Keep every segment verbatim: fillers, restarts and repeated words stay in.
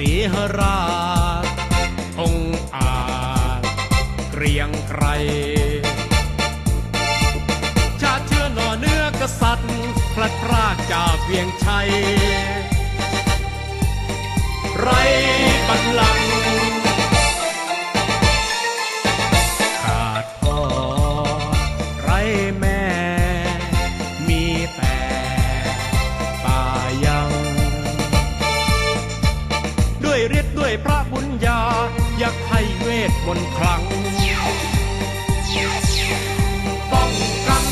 สีหราชองอาจเกรียงไกรชาติเชื้อหน่อเนื้อกษัตริย์พลัดพรากจากเวียงชัยไรบัลลังก์ขาดพ่อไรแม่มีแต่ตายังด้วยฤทธิ์ด้วยพระบุญญายักให้เวทมนต์คลังป้องกัน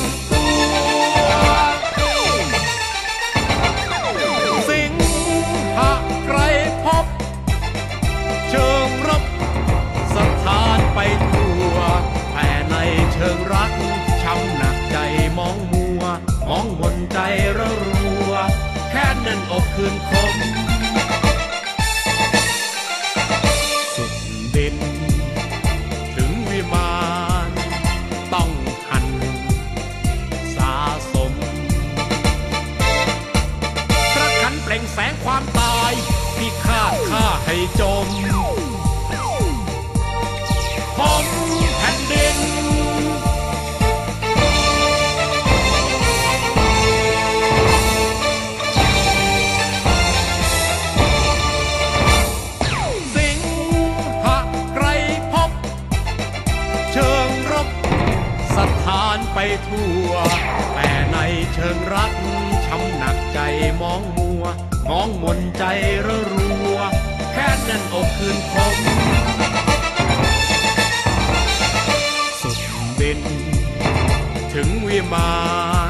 ตัวสิงหะไกรพบเชิงรบสถานไปทั่วแต่ในเชิงรักช้ำหนักใจมองมัวมองมนใจระรัวแค่นั้นอกคืนคมสุดดินถึงวิมานต้องหันสาสมพระขันเปล่งแสงความตายพิฆาตฆ่าให้จมผมแผ่นดินสิงหะไกรพบเชิงรบสถานไปทั่วแต่ในเชิงรักช้ำหนักใจมองมัวมองมนใจระรัวแค่นั้นอกคืนคมสุดดินถึงวิมาน